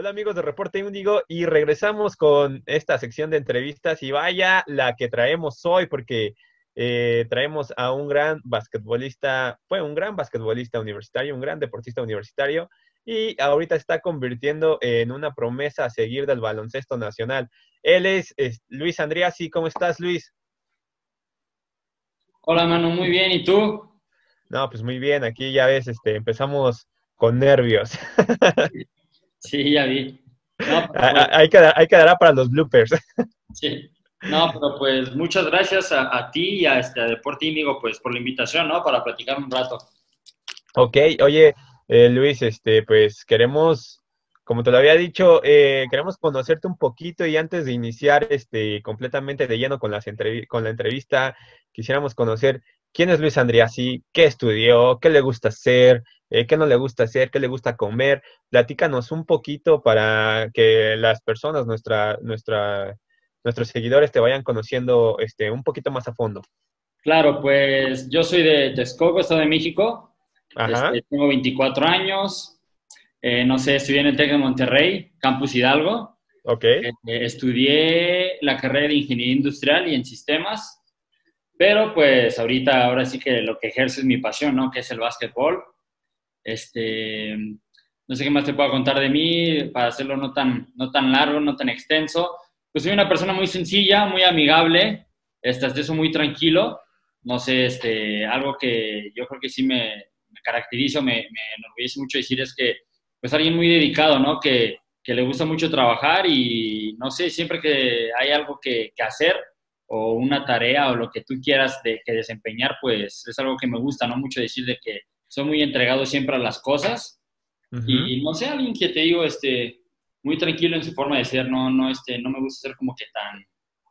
Hola amigos de Reporte Índigo y regresamos con esta sección de entrevistas y vaya la que traemos hoy porque traemos a un gran basquetbolista, fue un gran basquetbolista universitario, un gran deportista universitario y ahorita está convirtiendo en una promesa a seguir del baloncesto nacional. Él es Luis Andriasi. ¿Cómo estás, Luis? Hola, Manu, muy bien. ¿Y tú? No, pues muy bien, aquí ya ves, empezamos con nervios. Sí, ya vi. No, pero pues, Hay que dar para los bloopers. sí. No, pero pues muchas gracias a ti y a Deporte Índigo, pues por la invitación, ¿no? Para platicar un rato. Ok, oye, Luis, pues queremos, como te lo había dicho, queremos conocerte un poquito y antes de iniciar, completamente de lleno con con la entrevista, quisiéramos conocer quién es Luis Andriasi, qué estudió, qué le gusta hacer, qué no le gusta hacer, qué le gusta comer. Platícanos un poquito para que las personas, nuestros seguidores te vayan conociendo, un poquito más a fondo. Claro, pues yo soy de Texcoco, Estado de México. Ajá, Tengo 24 años. No sé, estudié en el TEC de Monterrey, Campus Hidalgo. ok, Estudié la carrera de Ingeniería Industrial y en Sistemas. Pero pues ahora sí que lo que ejerzo es mi pasión, ¿no? Que es el básquetbol. Este, no sé qué más te puedo contar de mí para hacerlo no tan largo, no tan extenso. Pues soy una persona muy sencilla, muy amigable, hasta eso muy tranquilo. No sé, algo que yo creo que sí me caracteriza, me enorgullece mucho decir es que, pues alguien muy dedicado, ¿no? Que le gusta mucho trabajar y, no sé, siempre que hay algo que hacer o una tarea o lo que tú quieras que desempeñar, pues es algo que me gusta, ¿no? Mucho decir de que soy muy entregado siempre a las cosas ujú. y no sé, alguien que te digo, muy tranquilo en su forma de ser, no me gusta ser como que tan,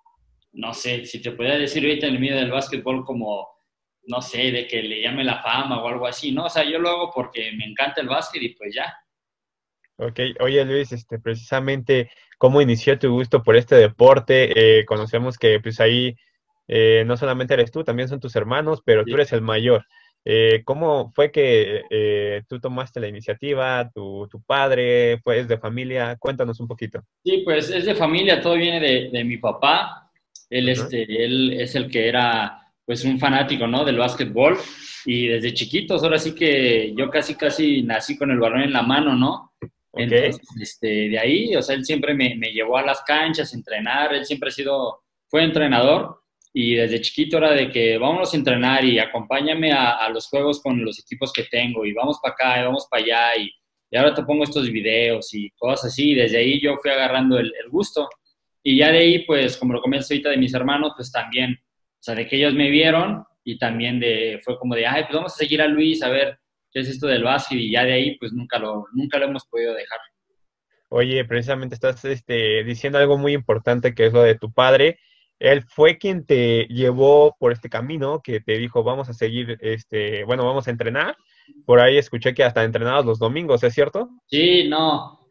no sé, si te podría decir ahorita en el medio del básquetbol como, no sé, de que le llame la fama o algo así, ¿no? O sea, yo lo hago porque me encanta el básquet y pues ya. Ok, oye Luis, precisamente cómo inició tu gusto por este deporte. Conocemos que pues ahí no solamente eres tú, también son tus hermanos, pero tú Sí. eres el mayor. ¿Cómo fue que tú tomaste la iniciativa? ¿Tu padre fue es de familia? Cuéntanos un poquito. Sí, pues es de familia, todo viene de mi papá. Ajá. Él es el que era pues un fanático, ¿no? Del básquetbol y desde chiquitos, ahora sí que yo casi nací con el balón en la mano, ¿no? Ok, Entonces, de ahí, o sea, él siempre me llevó a las canchas a entrenar, él siempre fue entrenador y desde chiquito era de que vámonos a entrenar y acompáñame a los juegos con los equipos que tengo y vamos para acá y vamos para allá y ahora te pongo estos videos y cosas así. Y desde ahí yo fui agarrando el gusto. Y ya de ahí, pues, como lo comenté ahorita de mis hermanos, pues también, o sea, de que ellos me vieron y también fue como de, ay, pues vamos a seguir a Luis a ver qué es esto del básquet. Y ya de ahí, pues nunca lo hemos podido dejar. oye, precisamente estás diciendo algo muy importante que es lo de tu padre. Él fue quien te llevó por este camino, que te dijo, vamos a seguir, bueno, vamos a entrenar. Por ahí escuché que hasta entrenabas los domingos, ¿es cierto? Sí, no,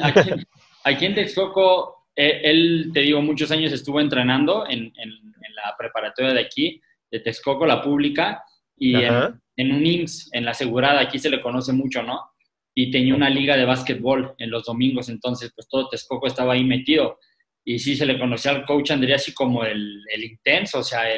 aquí en Texcoco, te digo, muchos años estuvo entrenando en la preparatoria de aquí, de Texcoco, la pública, y Ajá. en un IMSS, en la asegurada, aquí se le conoce mucho, ¿no? Y tenía una liga de básquetbol en los domingos, entonces pues todo Texcoco estaba ahí metido. Y sí se le conocía al coach Andrea así como el intenso, o sea,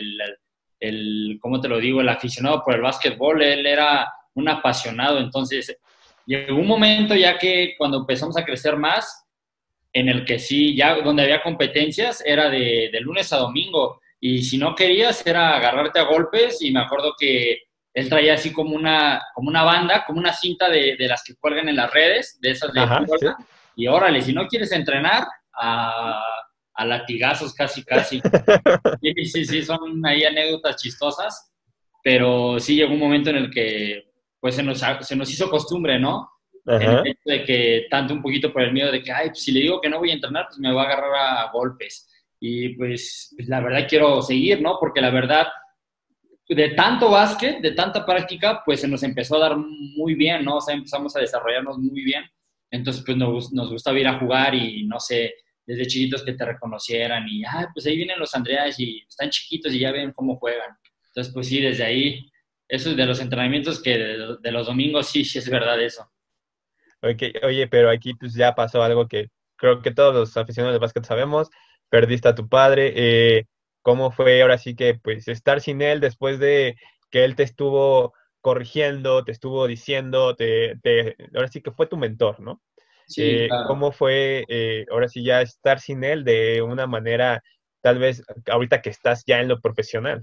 ¿cómo te lo digo? El aficionado por el básquetbol, él era un apasionado, entonces llegó un momento ya que cuando empezamos a crecer más, en el que sí, ya donde había competencias era de lunes a domingo y si no querías era agarrarte a golpes y me acuerdo que él traía así como una banda, como una cinta de las que cuelgan en las redes, de esas de Ajá, piola, sí. y órale, si no quieres entrenar, a latigazos casi, casi. Sí, sí, sí, son ahí anécdotas chistosas, pero sí llegó un momento en el que pues se nos hizo costumbre, ¿no? En el Ajá. hecho de que tanto un poquito por el miedo de que, ay, pues si le digo que no voy a entrenar, pues me va a agarrar a golpes. Y pues la verdad quiero seguir, ¿no? Porque la verdad, de tanto básquet, de tanta práctica, pues se nos empezó a dar muy bien, ¿no? O sea, empezamos a desarrollarnos muy bien. Entonces, pues nos gustaba ir a jugar y no sé, desde chiquitos que te reconocieran y, ah, pues ahí vienen los Andreas y están chiquitos y ya ven cómo juegan. Entonces, pues sí, desde ahí, eso es de los entrenamientos que de los domingos, sí, sí es verdad eso. Okay, oye, pero aquí pues ya pasó algo que creo que todos los aficionados del básquet sabemos. Perdiste a tu padre. ¿Cómo fue ahora sí que pues estar sin él después de que él te estuvo corrigiendo, te estuvo diciendo, ahora sí que fue tu mentor, ¿no? Sí, claro. ¿Cómo fue ahora sí ya estar sin él de una manera, tal vez ahorita que estás ya en lo profesional?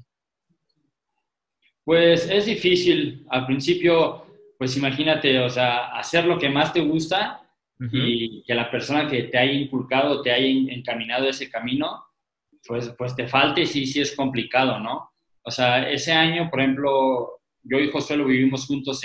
Pues es difícil. Al principio, pues imagínate, o sea, hacer lo que más te gusta Ujú. y que la persona que te haya inculcado, te haya encaminado ese camino, pues te falte, sí, sí es complicado, ¿no? O sea, ese año, por ejemplo, yo y Josué lo vivimos juntos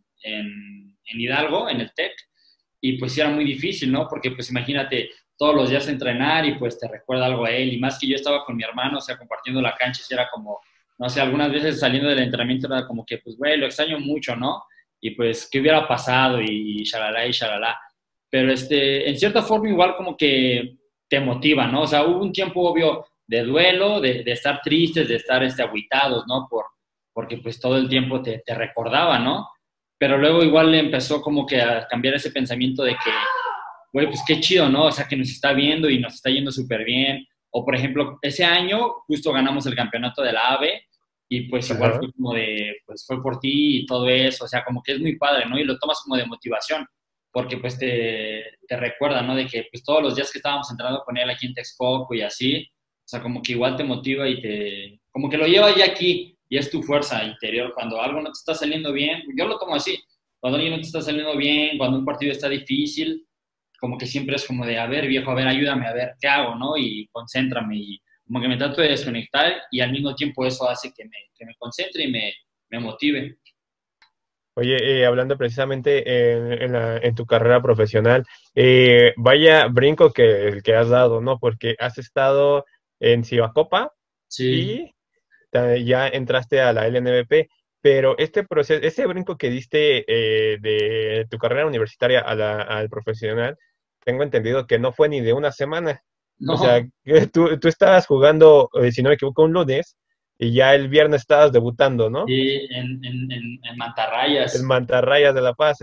en Hidalgo, en el TEC, y pues sí era muy difícil, ¿no? Porque pues imagínate todos los días entrenar y pues te recuerda algo a él, y más que yo estaba con mi hermano, o sea, compartiendo la cancha, sí era como, no sé, algunas veces saliendo del entrenamiento era como que, pues, güey, lo extraño mucho, ¿no? Y pues, ¿qué hubiera pasado? Y shalala y shalala. Pero en cierta forma igual como que te motiva, ¿no? O sea, hubo un tiempo obvio de duelo, de estar tristes, de estar agüitados, ¿no? Porque pues todo el tiempo te recordaba, ¿no? Pero luego igual le empezó como que a cambiar ese pensamiento de que, güey, pues qué chido, ¿no? O sea, que nos está viendo y nos está yendo súper bien. O, por ejemplo, ese año justo ganamos el campeonato de la AVE y pues igual Ajá. fue como de, pues fue por ti y todo eso. O sea, como que es muy padre, ¿no? Y lo tomas como de motivación porque pues te recuerda, ¿no? De que pues todos los días que estábamos entrenando con él aquí en Texcoco y así, o sea, como que igual te motiva y como que lo llevas ya aquí y es tu fuerza interior. Cuando algo no te está saliendo bien, yo lo tomo así. Cuando algo no te está saliendo bien, cuando un partido está difícil, como que siempre es como de, a ver, viejo, a ver, ayúdame, a ver, ¿qué hago, no? Y concéntrame y como que me trato de desconectar y al mismo tiempo eso hace que me concentre y me motive. Oye, hablando precisamente en tu carrera profesional, vaya brinco que el que has dado, ¿no? Porque has estado en Cibacopa Sí, y ya entraste a la LNBP, pero este proceso, ese brinco que diste de tu carrera universitaria al profesional, tengo entendido que no fue ni de una semana. O sea, no, que tú estabas jugando, si no me equivoco, un lunes y ya el viernes estabas debutando, ¿no? sí, en El Mantarrayas. Mantarrayas de La Paz.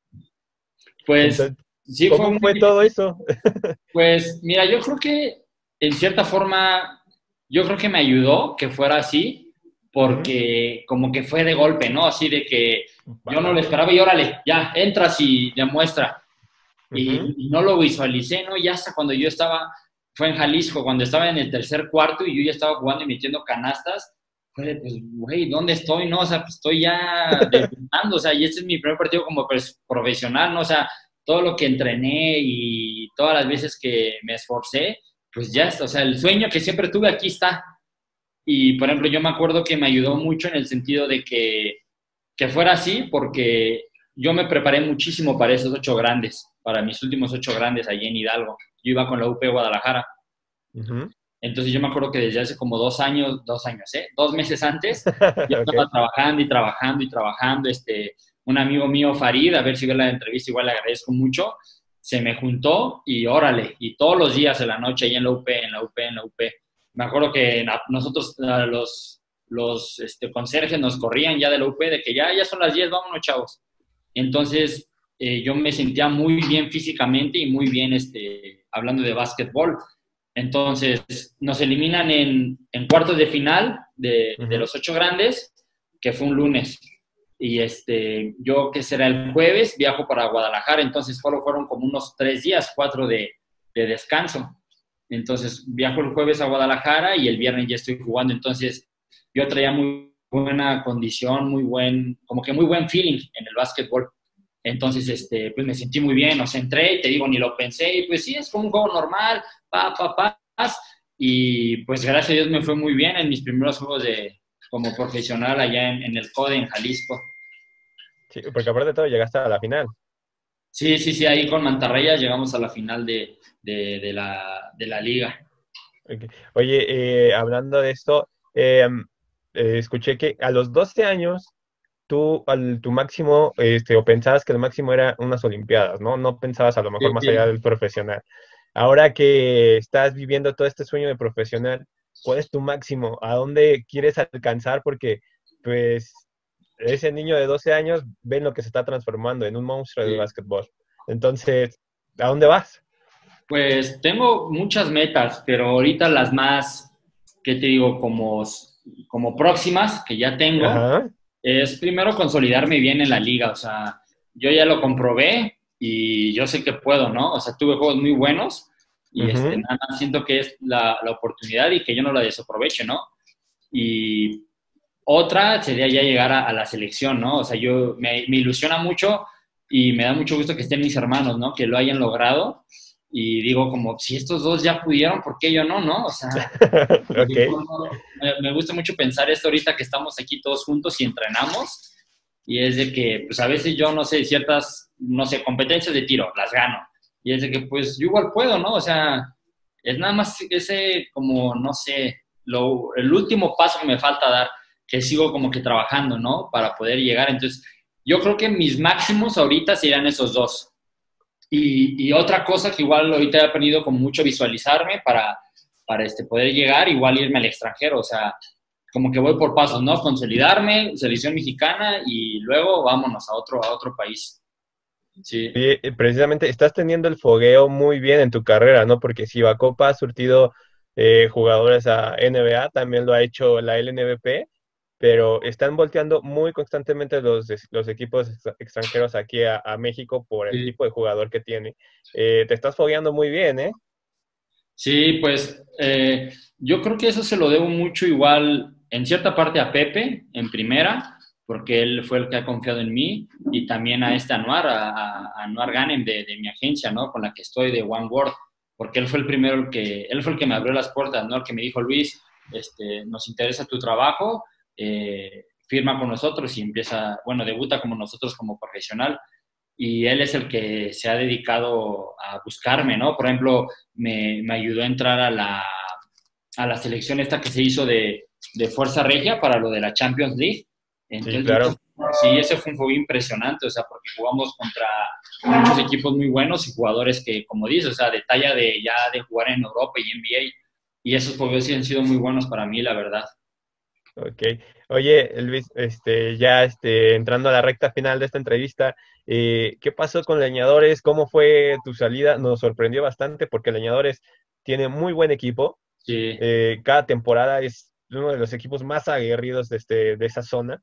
Pues Entonces, sí, fue ¿cómo muy fue todo difícil. eso? Pues mira, yo creo que en cierta forma, yo creo que me ayudó que fuera así, Ujú. porque como que fue de golpe, ¿no? Así de que yo no Ajá. lo esperaba y órale, ya, entras y demuestra. Ujú. Y no lo visualicé, ¿no? Ya hasta cuando yo estaba, fue en Jalisco, cuando estaba en el tercer cuarto y yo ya estaba jugando y metiendo canastas, fue de, pues, güey, ¿dónde estoy? No, o sea, pues estoy ya debutando, o sea, y este es mi primer partido como profesional, ¿no? O sea, todo lo que entrené y todas las veces que me esforcé, pues ya está, o sea, el sueño que siempre tuve aquí está. Y, por ejemplo, yo me acuerdo que me ayudó mucho en el sentido de que fuera así, porque yo me preparé muchísimo para esos 8 grandes, para mis últimos 8 grandes allí en Hidalgo. Yo iba con la UP Guadalajara. Ujú. Entonces yo me acuerdo que desde hace como 2 años, 2 años, 2 meses antes, yo Ok. estaba trabajando y trabajando y trabajando. Un amigo mío, Farid, a ver si ve la entrevista, igual le agradezco mucho, se me juntó y órale, y todos los días en la noche ahí en la UP, en la UP, en la UP. Me acuerdo que nosotros, los conserjes nos corrían ya de la UP de que ya son las 10, vámonos chavos. Entonces yo me sentía muy bien físicamente y muy bien hablando de básquetbol. Entonces, nos eliminan en cuartos de final de Ujú. los 8 grandes, que fue un lunes. Y yo, que será el jueves, viajo para Guadalajara, entonces solo fueron como unos 3 días, 4 de descanso. Entonces, viajo el jueves a Guadalajara y el viernes ya estoy jugando. Entonces, yo traía muy buena condición, como que muy buen feeling en el básquetbol. Entonces, pues me sentí muy bien, o sea, entré y te digo, ni lo pensé, y pues sí, es como un juego normal, paz, y pues gracias a Dios me fue muy bien en mis primeros juegos como profesional allá en el CODE, en Jalisco. Sí, porque aparte de todo llegaste a la final. Sí, sí, sí, ahí con Mantarraya llegamos a la final de la liga. Ok. Oye, hablando de esto, escuché que a los 12 años tu máximo, o pensabas que el máximo era unas Olimpiadas, ¿no? No pensabas a lo mejor Sí, más allá sí. del profesional. Ahora que estás viviendo todo este sueño de profesional, ¿cuál es tu máximo? ¿A dónde quieres alcanzar? Porque, pues, ese niño de 12 años ve lo que se está transformando en un monstruo del Sí. básquetbol. Entonces, ¿a dónde vas? Pues tengo muchas metas, pero ahorita las más, ¿qué te digo? Como próximas que ya tengo, Ajá. es primero consolidarme bien en la liga. O sea, yo ya lo comprobé y yo sé que puedo, ¿no? O sea, tuve juegos muy buenos y Ujú. nada más siento que es la oportunidad y que yo no la desaproveche, ¿no? Y otra sería ya llegar a la selección, ¿no? O sea, me ilusiona mucho y me da mucho gusto que estén mis hermanos, ¿no? Que lo hayan logrado. Y digo, como, si estos dos ya pudieron, ¿por qué yo no, no? O sea, Ok. me gusta mucho pensar esto ahorita que estamos aquí todos juntos y entrenamos. Y es de que, pues a veces yo, no sé, ciertas, no sé, competencias de tiro, las gano. Y es de que, pues yo igual puedo, ¿no? O sea, es nada más ese, como, no sé, el último paso que me falta dar, que sigo como que trabajando, ¿no? Para poder llegar. Entonces, yo creo que mis máximos ahorita serían esos dos. Y otra cosa que igual ahorita he aprendido con mucho visualizarme para poder llegar, igual irme al extranjero, o sea, como que voy por pasos, ¿no? Consolidarme, selección mexicana y luego vámonos a otro país. Sí, Sí, precisamente estás teniendo el fogueo muy bien en tu carrera, ¿no? Porque si Bacopa ha surtido jugadores a NBA, también lo ha hecho la LNBP, pero están volteando muy constantemente los equipos extranjeros aquí a México por el sí. tipo de jugador que tiene. Te estás fogueando muy bien, ¿eh? Sí, pues yo creo que eso se lo debo mucho igual en cierta parte a Pepe en primera, porque él fue el que ha confiado en mí, y también a este Anuar, a Anuar Ganem de mi agencia, ¿no? Con la que estoy de One World, porque él fue el primero él fue el que me abrió las puertas, ¿no? El que me dijo, Luis, nos interesa tu trabajo, firma con nosotros y empieza, bueno, debuta como nosotros como profesional y él es el que se ha dedicado a buscarme, ¿no? Por ejemplo, me ayudó a entrar a la selección esta que se hizo de Fuerza Regia para lo de la Champions League. Sí, Entonces, claro. sí, ese fue un juego impresionante, o sea, porque jugamos contra muchos equipos muy buenos y jugadores que, como dices, o sea, de talla de ya de jugar en Europa y NBA, y esos juegos sí han sido muy buenos para mí, la verdad. Ok. Oye, Luis, ya entrando a la recta final de esta entrevista, ¿qué pasó con Leñadores? ¿Cómo fue tu salida? Nos sorprendió bastante porque Leñadores tiene muy buen equipo. Sí. Cada temporada es uno de los equipos más aguerridos de esa zona,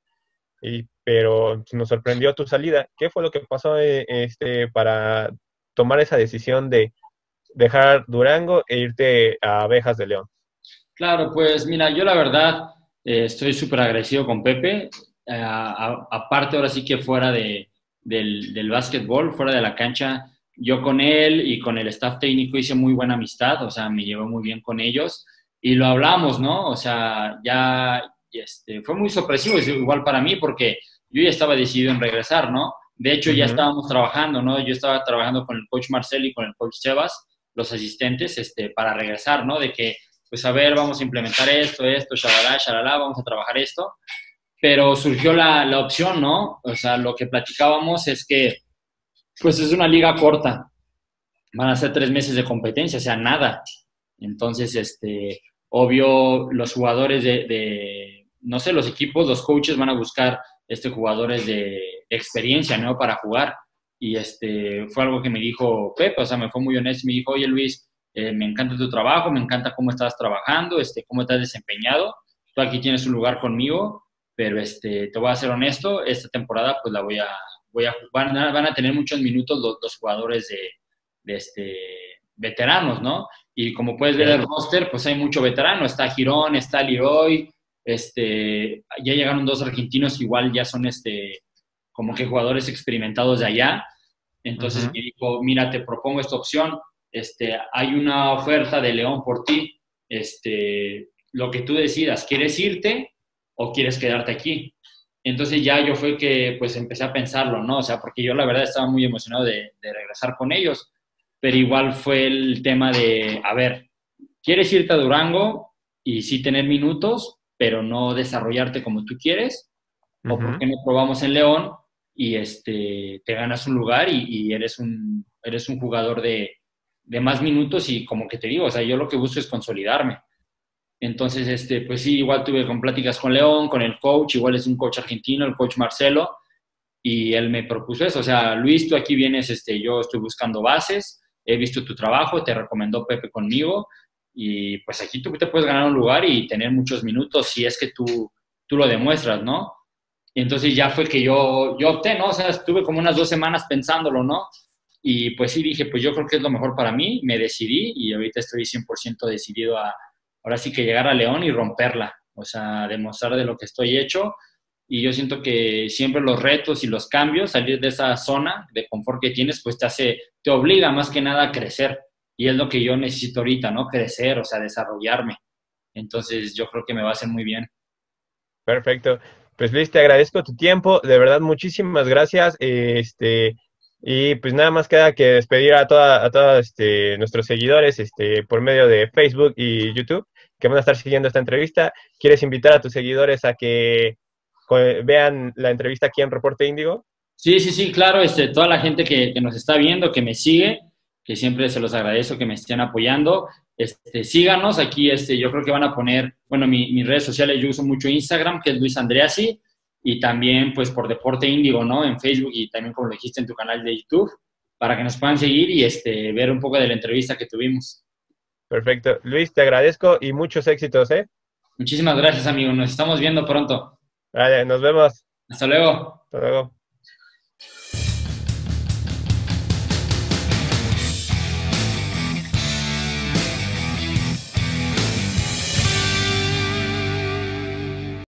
pero nos sorprendió tu salida. ¿Qué fue lo que pasó para tomar esa decisión de dejar Durango e irte a Abejas de León? Claro, pues mira, yo la verdad estoy súper agradecido con Pepe. Aparte, ahora sí que fuera del básquetbol, fuera de la cancha, yo con él y con el staff técnico hice muy buena amistad, o sea, me llevo muy bien con ellos y lo hablamos, ¿no? O sea, ya fue muy sorpresivo, es igual para mí, porque yo ya estaba decidido en regresar, ¿no? De hecho, ya Ujú. estábamos trabajando, ¿no? Yo estaba trabajando con el coach Marcel y con el coach Sebas, los asistentes, para regresar, ¿no? De que pues a ver, vamos a implementar esto, shalala, shalala, vamos a trabajar esto. Pero surgió la opción, ¿no? O sea, lo que platicábamos es que, pues es una liga corta, van a ser 3 meses de competencia, o sea, nada. Entonces, obvio, los jugadores no sé, los equipos, los coaches van a buscar jugadores de experiencia, ¿no? Para jugar. Y fue algo que me dijo Pepe, o sea, me fue muy honesto, me dijo, oye Luis, me encanta tu trabajo, me encanta cómo estás trabajando, cómo te has desempeñado, tú aquí tienes un lugar conmigo, pero te voy a ser honesto, esta temporada pues van a tener muchos minutos los jugadores veteranos, ¿no? Y como puedes ver el Ok. roster, pues hay mucho veterano. Está Girón, está Leroy, ya llegaron dos argentinos que igual ya son como que jugadores experimentados de allá. Entonces Ujú. me dijo, mira, te propongo esta opción, hay una oferta de León por ti, lo que tú decidas, ¿quieres irte o quieres quedarte aquí? Entonces ya yo fue que pues empecé a pensarlo, ¿no? O sea, porque yo la verdad estaba muy emocionado de regresar con ellos, pero igual fue el tema de, a ver, ¿quieres irte a Durango y sí tener minutos, pero no desarrollarte como tú quieres? ¿O por Ujú. qué no probamos en León y te ganas un lugar y eres un jugador de más minutos? Y como que te digo, o sea, yo lo que busco es consolidarme. Entonces, pues sí, igual tuve con pláticas con León, con el coach, igual es un coach argentino, el coach Marcelo, y él me propuso eso, o sea, Luis, tú aquí vienes, yo estoy buscando bases, he visto tu trabajo, te recomendó Pepe conmigo, y pues aquí tú te puedes ganar un lugar y tener muchos minutos si es que tú lo demuestras, ¿no? Y entonces ya fue que yo opté, ¿no? O sea, estuve como unas 2 semanas pensándolo, ¿no? Y pues sí dije, pues yo creo que es lo mejor para mí, me decidí y ahorita estoy 100% decidido a, ahora sí que llegar a León y romperla, o sea, demostrar de lo que estoy hecho. Y yo siento que siempre los retos y los cambios, salir de esa zona de confort que tienes, pues te obliga más que nada a crecer. Y es lo que yo necesito ahorita, ¿no? Crecer, o sea, desarrollarme. Entonces yo creo que me va a hacer muy bien. Perfecto. Pues Luis, te agradezco tu tiempo, de verdad, muchísimas gracias. Y pues nada más queda que despedir a todos nuestros seguidores por medio de Facebook y YouTube que van a estar siguiendo esta entrevista. ¿Quieres invitar a tus seguidores a que vean la entrevista aquí en Reporte Índigo? Sí, sí, sí, claro, toda la gente que nos está viendo, que me sigue, que siempre se los agradezco que me estén apoyando, síganos aquí, yo creo que van a poner, bueno, mis redes sociales, yo uso mucho Instagram, que es Luis Andreasi, y también pues por Deporte Índigo, ¿no? En Facebook y también como lo dijiste en tu canal de YouTube, para que nos puedan seguir y ver un poco de la entrevista que tuvimos. Perfecto. Luis, te agradezco y muchos éxitos, ¿eh? Muchísimas gracias, amigo, nos estamos viendo pronto. Vale, nos vemos. Hasta luego. Hasta luego.